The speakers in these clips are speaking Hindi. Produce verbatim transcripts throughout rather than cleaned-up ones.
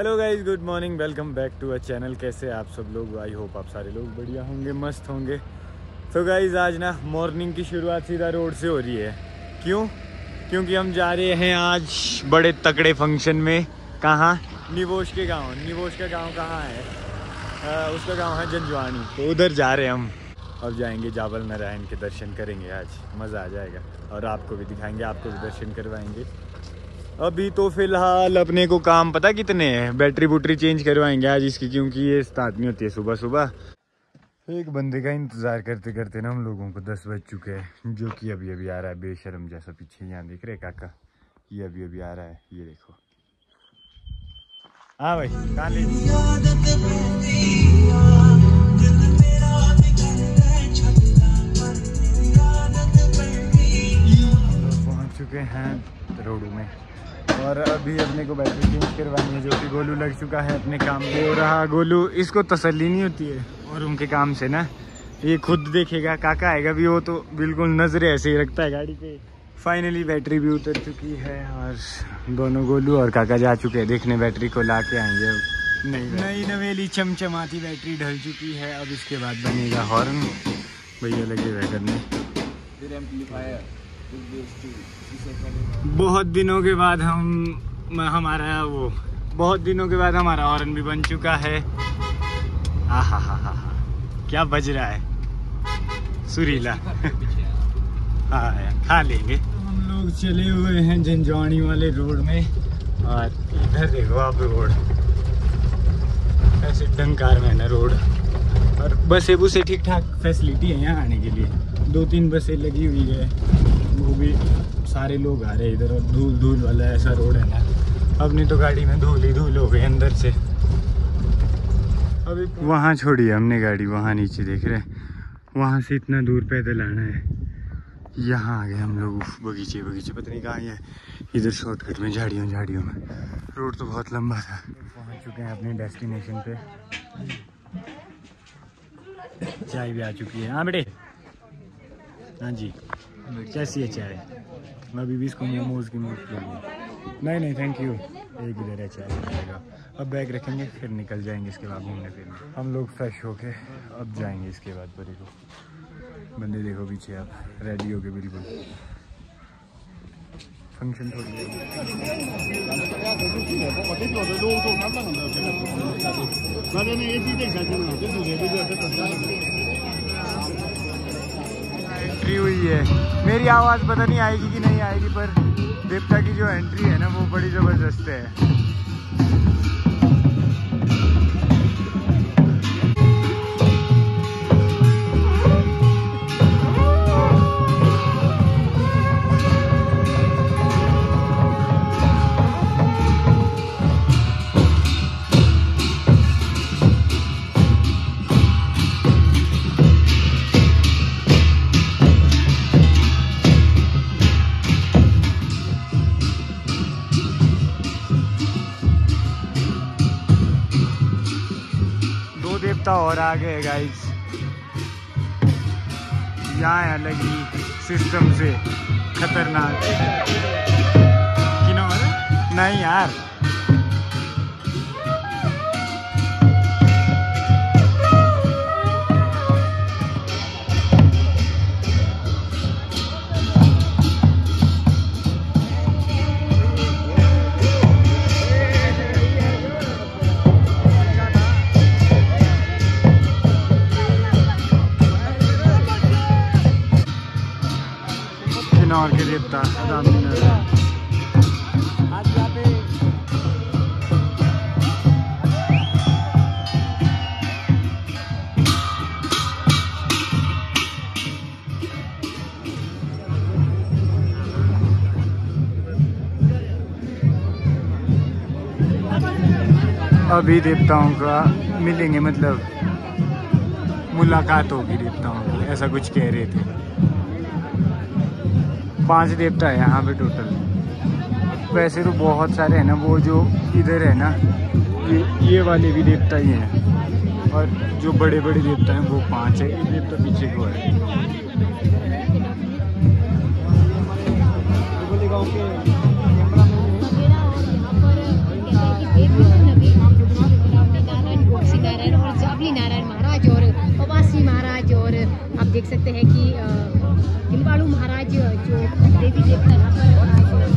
Hello guys, good morning, welcome back to a channel. कैसे आप सब लोग? आई होप आप सारे लोग बढ़िया होंगे, मस्त होंगे। तो गाइस आज ना मॉर्निंग की शुरुआत सीधा रोड से हो रही है। क्यों? क्योंकि हम जा रहे हैं आज बड़े तगड़े फंक्शन में। कहाँ? निवोश के गांव। निवोश का गांव कहाँ है? आ, उसका गांव है जंजवानी। तो उधर जा रहे हैं हम। अब जाएंगे जाबल नारायण के दर्शन करेंगे। आज मज़ा आ जाएगा और आपको भी दिखाएंगे, आपको भी दर्शन करवाएंगे। अभी तो फिलहाल अपने को काम पता कितने हैं, बैटरी बुटरी चेंज करवाएंगे आज इसकी, क्योंकि ये स्टार्ट नहीं होती है सुबह सुबह। एक बंदे का इंतज़ार करते करते ना हम लोगों को दस बज चुके हैं, जो कि अभी अभी आ रहा है बेशर्म जैसा। पीछे यहाँ देख रहे काका, ये अभी अभी आ रहा है, ये देखो। हाँ भाई, कहाँ ले पहुँच चुके हैं रोडू में और अभी अपने को बैटरी चेंज करवानी है, जो कि गोलू लग चुका है अपने काम पे। हो रहा गोलू, इसको तसल्ली नहीं होती है और उनके काम से ना, ये खुद देखेगा। काका आएगा भी, वो तो बिल्कुल नजरें ऐसे ही रखता है गाड़ी पे। फाइनली बैटरी भी उतर चुकी है और दोनों गोलू और काका जा चुके हैं देखने, बैटरी को ला के आएंगे। नई नई नवेली चमचमाती बैटरी ढल चुकी है। अब इसके बाद बनेगा हॉर्न, भैया लगे हुए करने। बहुत दिनों के बाद हम हमारा वो बहुत दिनों के बाद हमारा हॉर्न भी बन चुका है। हा हा हा हा, क्या बज रहा है, सुरीला। हाँ, खा लेंगे। हम लोग चले हुए हैं जंजवानी वाले रोड में और इधर देखो आप रोड, ऐसे टंकार में ना रोड। और बसें बुसें ठीक ठाक फैसिलिटी है यहाँ आने के लिए। दो तीन बसें लगी हुई है, वो भी सारे लोग आ रहे हैं इधर। और धूल धूल वाला ऐसा रोड है ना, अपनी तो गाड़ी में धूल ही धूल हो गई अंदर से। अभी वहाँ छोड़ी है हमने गाड़ी, वहाँ नीचे देख रहे हैं, वहाँ से इतना दूर पैदल आना है। यहाँ आ गए हम लोग, बगीचे बगीचे पता नहीं कहाँ है, इधर शॉर्टकट में झाड़ियों झाड़ियों में। रोड तो बहुत लंबा था। पहुँच चुके हैं अपने डेस्टिनेशन पे। चाय भी आ चुकी है। हाँ बेटे, हाँ जी, कैसी है चाय? मैं अभी भी इसको मोमोज की मूड के लिए। नहीं नहीं थैंक यू, एक इधर है चाय मिलेगा। अब बैग रखेंगे फिर निकल जाएंगे इसके बाद घूमने फिरने। हम लोग फ्रेश होके अब जाएंगे इसके बाद परे को। बंदे देखो पीछे, आप रेडी हो गए बिल्कुल। फंक्शन थोड़ी एंट्री हुई है। मेरी आवाज़ पता नहीं आएगी कि नहीं आएगी, पर देवता की जो एंट्री है ना वो बड़ी ज़बरदस्त है। और आ गए गाइस, यहाँ अलग ही सिस्टम से खतरनाक। किन्होंने नहीं यार, और के देवता अभी देवताओं का मिलेंगे, मतलब मुलाकात होगी देवताओं की, ऐसा कुछ कह रहे थे। पांच देवता है यहाँ पे टोटल। वैसे तो बहुत सारे हैं ना, वो जो इधर है ना, ये ये वाले भी देवता ही हैं, और जो बड़े बड़े देवता हैं वो पांच है। एक देवता पीछे को है। गाँव के देख सकते हैं कि किलवाड़ू महाराज जो देवी देवता यहाँ पर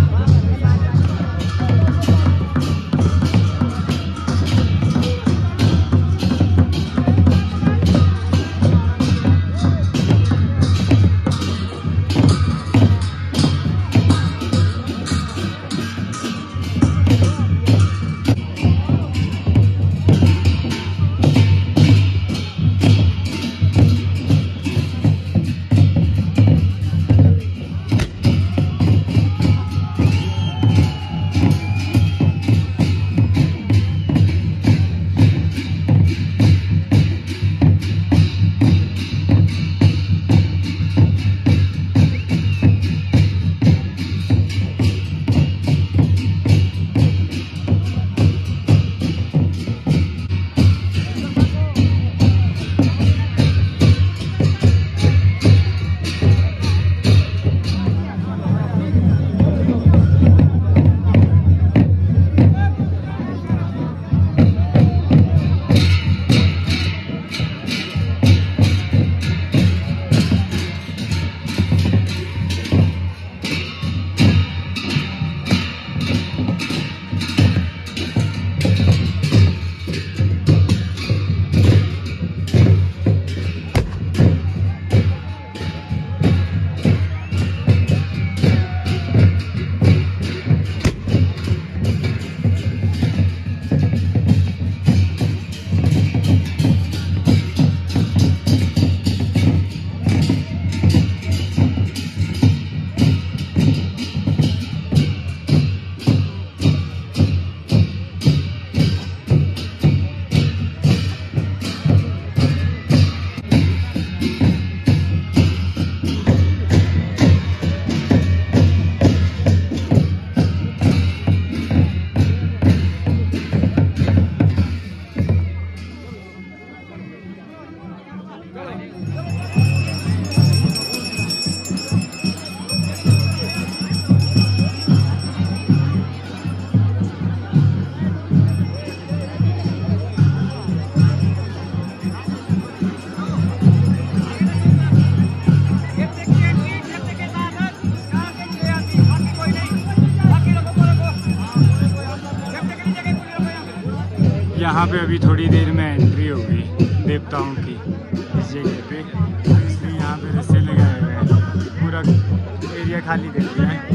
यहाँ पे अभी थोड़ी देर में एंट्री होगी देवताओं की इस जगह पे, इसलिए यहाँ पे रस्से लगाए हुए हैं, पूरा एरिया खाली कर दिया है।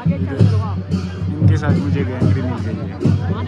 इनके साथ मुझे भी एंट्री मिल गई है।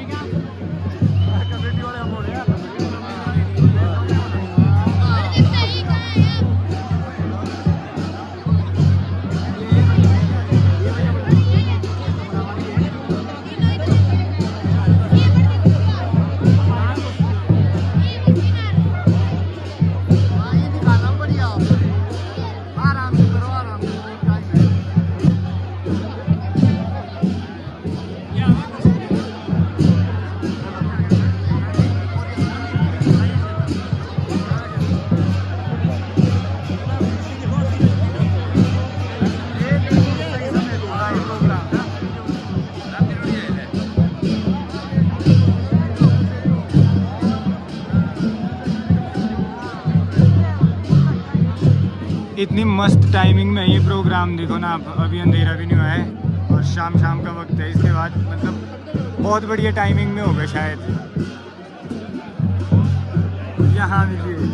इतनी मस्त टाइमिंग में ये प्रोग्राम देखो ना, अभी अंधेरा भी नहीं हुआ है और शाम शाम का वक्त है। इसके बाद मतलब बहुत बढ़िया टाइमिंग में होगा शायद। यहाँ मिलिए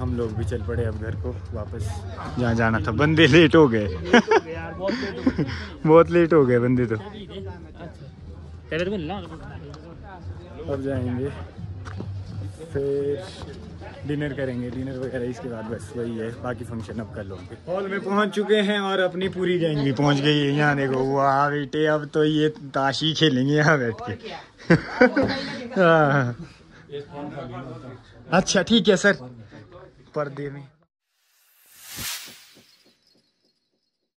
हम लोग भी चल पड़े अब घर को वापस जहाँ जाना था। बंदे लेट हो गए बहुत लेट हो गए बंदे तो। अब जाएंगे फिर डिनर करेंगे, डिनर वगैरह इसके बाद बस वही है, बाकी फंक्शन अब कर लोगे। हॉल में पहुंच चुके हैं और अपनी पूरी गैंग भी पहुंच गई है। यहाँ देखो वाह बेटे, अब तो ये ताशी खेलेंगे यहाँ बैठ के हाँ। अच्छा ठीक है सर, पर्दे में